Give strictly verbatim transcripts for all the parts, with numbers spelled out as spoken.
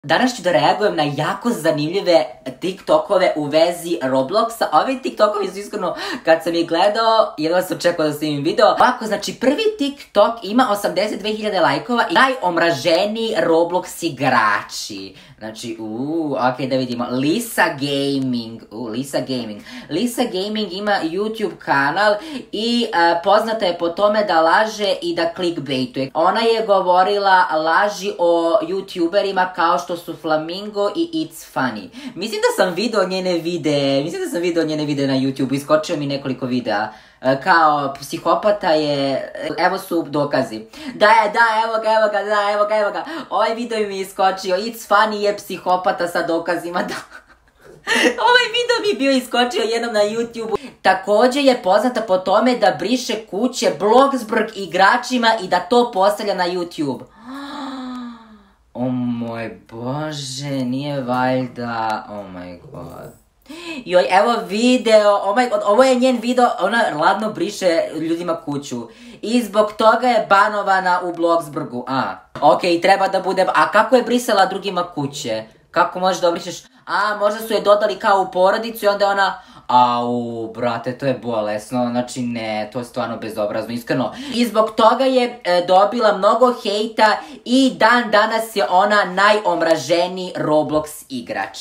Danas ću da reagujem na jako zanimljive TikTokove u vezi Robloxa. Ovi TikTokovi su iskreno, kad sam ih gledao, jedva sam čekao da snimim video. Ovako, znači prvi TikTok ima osamdeset dve hiljade lajkova i najomraženiji Roblox igrači. Znači, uuu, okej, da vidimo. Lisa Gaming, uuu, Lisa Gaming. Lisa Gaming ima YouTube kanal i uh, poznata je po tome da laže i da clickbaituje. Ona je govorila laži o YouTuberima kao što su Flamingo i It's Funny. Mislim da sam video njene videe, mislim da sam video njene videe na YouTube, iskočio mi nekoliko videa. Kao psihopata je, evo su dokazi. Da je, da, evo ga, evo ga, da, evo ga, evo ga. Ovaj video mi je iskočio, It's Funny je psihopata sa dokazima, da. Ovaj video mi je bio iskočio jednom na YouTube. Također je poznata po tome da briše kuće Bloxburg igračima i da to postavlja na YouTube. O moj bože, nije valjda, oh my god. Joj, evo video, oh my god, ovo je njen video, ona ladno briše ljudima kuću. I zbog toga je banovana u Bloxburgu, a. Okej, treba da bude, a kako je brisala drugima kuće? Kako možeš da brišeš? A, možda su je dodali kao u porodicu i onda ona... Au, brate, to je bolesno, znači ne, to je stvarno bezobrazno, iskreno. I zbog toga je e, dobila mnogo hejta i dan danas je ona najomraženiji Roblox igrač.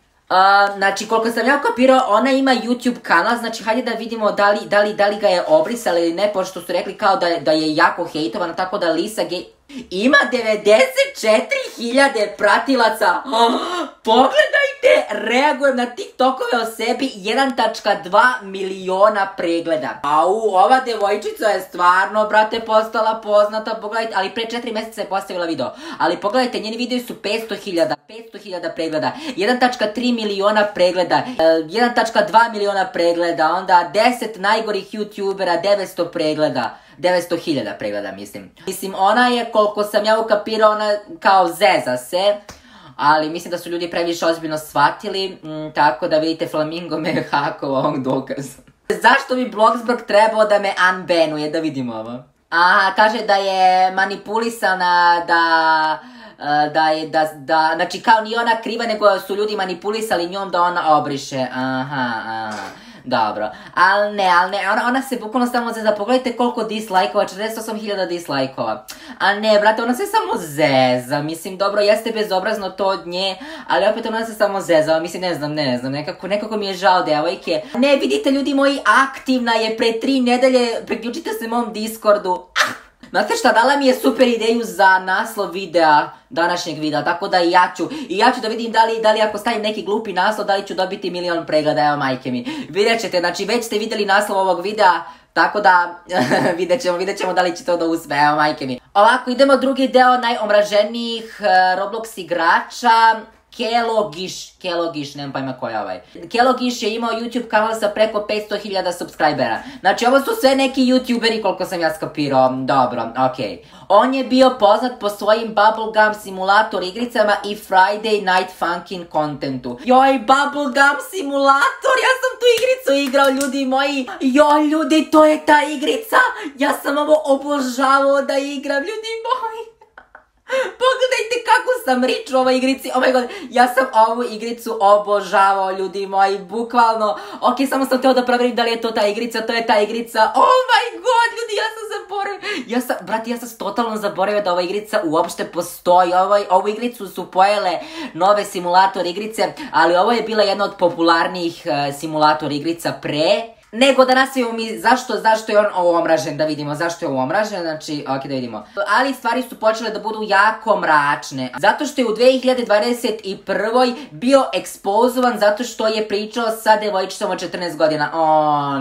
Uh, znači, koliko sam ja kapirao, ona ima YouTube kanal, znači hajde da vidimo da li, da li, da li ga je obrisala ili ne, pošto su rekli kao da, da je jako hejtovana, tako da Lisa Ga... Ima devedeset četiri hiljade pratilaca. Oh, pogledajte, reagujem na TikTokove o sebi, jedan zarez dva miliona pregleda. Au, ova devojčica je stvarno, brate, postala poznata, pogledajte, ali pre četiri mjeseca je postavila video. Ali pogledajte, njeni videi su petsto hiljada, petsto hiljada pregleda, jedan zarez tri miliona pregleda, jedan zarez dva miliona pregleda, onda deset najgorih YouTubera, devetsto pregleda. devetsto hiljada pregleda, mislim. Mislim, ona je, koliko sam ja ukapirao, ona kao zeza se. Ali mislim da su ljudi previše ozbiljno shvatili. M, tako da vidite, Flamingo me je hakovao ovog dokaza. Zašto bi Bloxburg trebao da me unbanuje? Da vidimo ovo. Aha, kaže da je manipulisana, da... da je, da, da, znači kao nije ona kriva, nego su ljudi manipulisali njom da ona obriše. Aha, aha. Dobro, ali ne, ali ne, ona, ona se bukvalno samo zeza, pogledajte koliko dislajkova, četrdeset osam hiljada dislajkova. A ne, brate, ona se samo zeza, mislim, dobro, jeste bezobrazno to od nje, ali opet ona se samo zeza, mislim, ne znam, ne znam, nekako, nekako mi je žao devojke. Ne, vidite ljudi moji, aktivna je pre tri nedelje, priključite se mom Discordu. Znate šta, dala mi je super ideju za naslov videa, današnjeg videa, tako da i ja ću, i ja ću da vidim da li, da li ako stavim neki glupi naslov, da li ću dobiti milion pregleda, evo majke mi. Vidjet ćete, znači već ste vidjeli naslov ovog videa, tako da vidjet ćemo, vidjet ćemo da li će to da uspe, evo majke mi. Ovako, idemo drugi deo najomraženijih uh, Roblox igrača. Kelogiš, Kelogiš, nemam pojma ko je ovaj. Kelogiš je imao YouTube kanal sa preko petsto hiljada subscribera. Znači ovo su sve neki YouTuberi koliko sam ja skapirao. Dobro, okej. Okay. On je bio poznat po svojim Bubblegum simulator igricama i Friday Night Funkin' kontentu. Joj, Bubblegum simulator, ja sam tu igricu igrao, ljudi moji. Joj, ljudi, to je ta igrica. Ja sam ovo obožavao da igram, ljudi moji. Pogledajte kako sam rič u ovoj igrici, oh my god, ja sam ovu igricu obožavao, ljudi moji, bukvalno. Ok, samo sam htio da provjerim da li je to ta igrica, to je ta igrica, oh my god, ljudi, ja sam zaboravio, ja sam, brati, ja sam totalno zaboravio da ova igrica uopšte postoji. Ovo, ovu igricu su pojele nove simulator igrice, ali ovo je bila jedna od popularnijih uh, simulator igrica pre. Nego da nasvijemo mi zašto, zašto je on omražen, da vidimo zašto je on omražen, znači, ok, da vidimo. Ali stvari su počele da budu jako mračne. Zato što je u dve hiljade dvadeset prvoj bio ekspozovan zato što je pričao sa devojčicom od četrnaest godina. O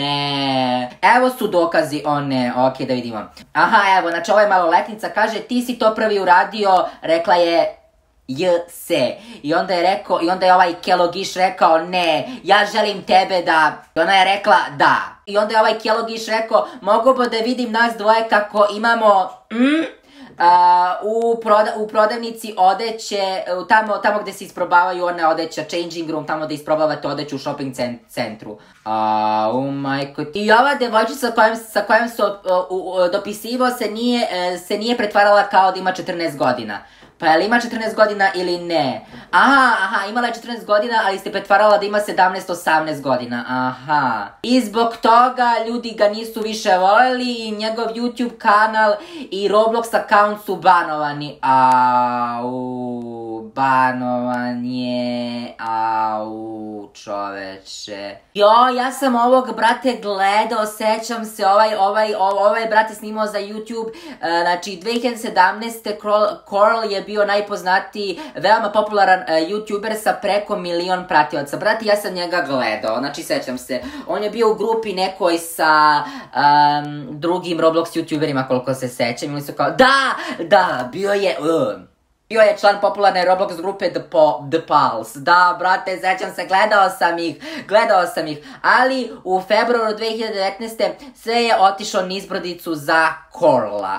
ne. Evo su dokazi, o ne, ok, da vidimo. Aha, evo, znači ovo je maloletnica, kaže ti si to prvi uradio, rekla je... J se. I onda je rekao, i onda je ovaj Kelogiš rekao ne, ja želim tebe da... I ona je rekla da. I onda je ovaj Kelogiš rekao, mogu bo da vidim nas dvoje kako imamo... Mm? Uh, u, proda, u prodavnici odeće, uh, tamo, tamo gde se isprobavaju one odeća, changing room, tamo da isprobavate odeću u shopping centru. A, uh, oh majko. I ova devojčica kojom, sa kojom se uh, uh, dopisivo se nije, uh, se nije pretvarala kao da ima četrnaest godina. Pa je li ima četrnaest godina ili ne? Aha, aha, imala je četrnaest godina, ali ste pretvarala da ima sedamnaest osamnaest godina. Aha. I zbog toga ljudi ga nisu više voljeli i njegov YouTube kanal i Roblox account su banovani. Au, banovan je, au, čoveče. Jo, ja sam ovog, brate, gledao, sećam se, ovaj, ovaj, ovaj, brate, snimao za YouTube, znači, dve hiljade sedamnaeste. Coral je bio najpoznatiji, veoma popularan YouTuber sa preko milion pratioca. Brate, ja sam njega gledao, znači, sećam se, on je bio u grupi nekoj sa drugim Roblox YouTuberima, koliko se sećam, ili su kao, da, da, bio je, bio je član popularne Roblox grupe The Pulse. Da, brate, sećam se, gledao sam ih, gledao sam ih. Ali u februaru dve hiljade devetnaeste. sve je otišao nizbrodicu za Corala.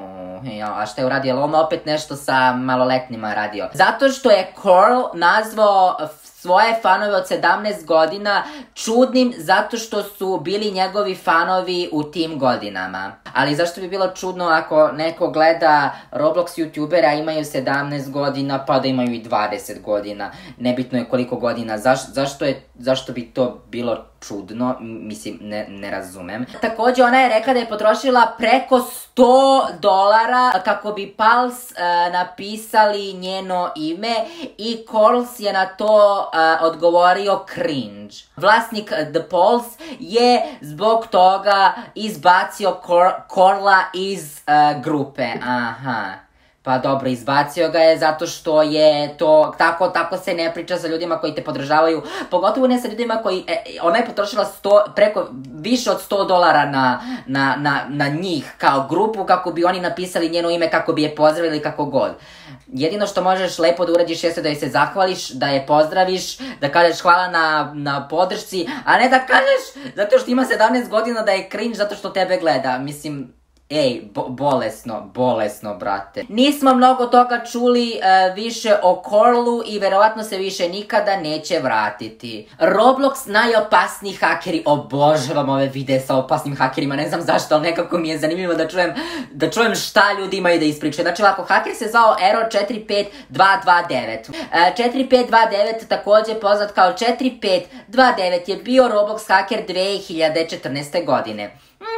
A šta je uradio? On opet nešto sa maloletnima radio. Zato što je Coral nazvao svoje fanove od sedamnaest godina čudnim zato što su bili njegovi fanovi u tim godinama. Ali zašto bi bilo čudno ako neko gleda Roblox youtubera, a imaju sedamnaest godina, pa da imaju i dvadeset godina. Nebitno je koliko godina. Zašto je, zašto bi to bilo čudno? Mislim, ne, ne razumem. Takođe, ona je rekla da je potrošila preko sto dolara kako bi Pulse uh, napisali njeno ime i Corals je na to uh, odgovorio cringe. Vlasnik The Pulse je zbog toga izbacio Corala iz uh, grupe. Aha. Pa dobro, izbacio ga je zato što je to, tako, tako se ne priča sa ljudima koji te podržavaju, pogotovo ne sa ljudima koji, e, ona je potrošila sto, preko, više od sto dolara na, na, na, na njih kao grupu kako bi oni napisali njeno ime, kako bi je pozdravili kako god. Jedino što možeš lepo da uradiš jeste da joj se zahvališ, da je pozdraviš, da kažeš hvala na, na podršci, a ne da kažeš zato što ima sedamnaest godina da je cringe zato što tebe gleda, mislim... Ej, bo bolesno, bolesno, brate. Nismo mnogo toga čuli uh, više o Coralu i verovatno se više nikada neće vratiti. Roblox najopasniji hakeri, obožavam ove videe sa opasnim hakerima, ne znam zašto, ali nekako mi je zanimljivo da čujem, da čujem šta ljudi imaju da ispričaju. Znači ovako, haker se zvao Error četiri pet dva dva devet. Uh, četiri pet dva devet, takođe poznat kao četiri pet dva devet, je bio Roblox haker dve hiljade četrnaeste. godine.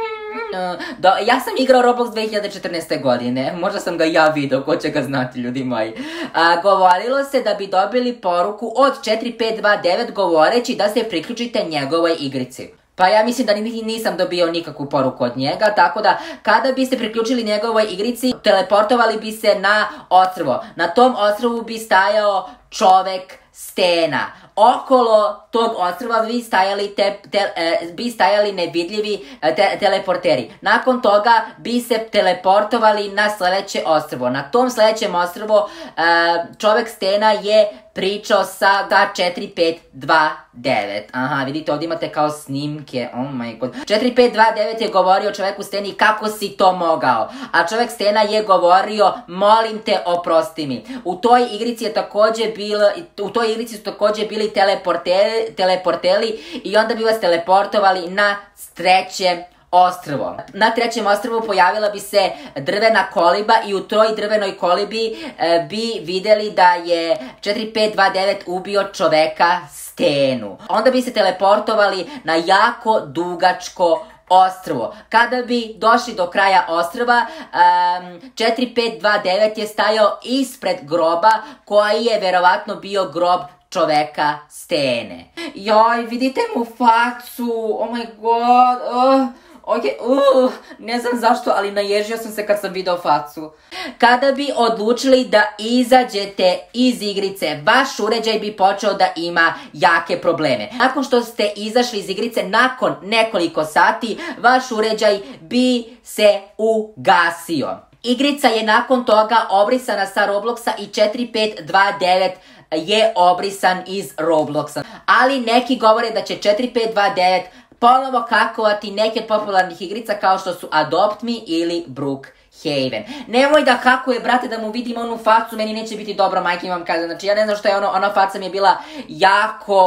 Da, ja sam igrao Roblox dve hiljade četrnaeste. godine, možda sam ga ja video, ko će ga znati, ljudi moji. A, govorilo se da bi dobili poruku od četiri pet dva devet govoreći da se priključite njegovoj igrici. Pa ja mislim da nisam dobio nikakvu poruku od njega, tako da kada biste priključili njegovoj igrici, teleportovali bi se na ostrvo. Na tom ostrvu bi stajao čovek stena. Okolo tog ostrva bi stajali, te, te, e, bi stajali nevidljivi te, teleporteri. Nakon toga bi se teleportovali na sledeće ostrvo. Na tom sledećem ostrvu e, čovek stena je pričao sa ga četiri pet dva devet. Aha, vidite, ovdje imate kao snimke. Oh my god. četiri pet dva devet je govorio čoveku steni kako si to mogao. A čovek stena je govorio molim te oprosti mi. U toj igrici je takođe bilo, u toj igrici su takođe bili teleporteri, teleporteli i onda bi vas teleportovali na treće ostrvo. Na trećem ostrvu pojavila bi se drvena koliba i u toj drvenoj kolibi e, bi videli da je četiri pet dva devet ubio čoveka stenu. Onda bi se teleportovali na jako dugačko ostrvo. Kada bi došli do kraja ostrva, um, četiri pet dva devet je stajao ispred groba koji je verovatno bio grob čoveka stene. Joj, vidite mu facu, oh my god, uh. Ok, uh, ne znam zašto, ali naježio sam se kad sam video facu. Kada bi odlučili da izađete iz igrice, vaš uređaj bi počeo da ima jake probleme. Nakon što ste izašli iz igrice, nakon nekoliko sati, vaš uređaj bi se ugasio. Igrica je nakon toga obrisana sa Robloxa i četiri pet dva devet je obrisan iz Robloxa. Ali neki govore da će četiri pet dva devet ponovo hakovati neke od popularnih igrica kao što su Adopt Me ili Brookhaven. Nemoj da hakuje, brate, da mu vidim onu facu, meni neće biti dobro, majke vam kaže. Znači, ja ne znam što je ono, ona faca mi je bila jako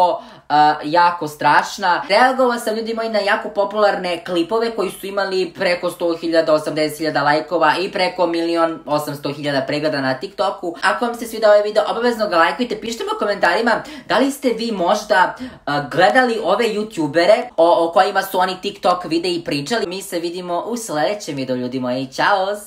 jako strašna. Reagovao sam ljudi moji na jako popularne klipove koji su imali preko sto hiljada, osamdeset hiljada lajkova i preko milion osamsto hiljada pregleda na TikToku. Ako vam se svidio ovaj video, obavezno ga lajkujte, pišite mi u komentarima da li ste vi možda gledali ove youtubere o, o kojima su oni TikTok videi pričali. Mi se vidimo u sljedećem videu ljudi moji, čao!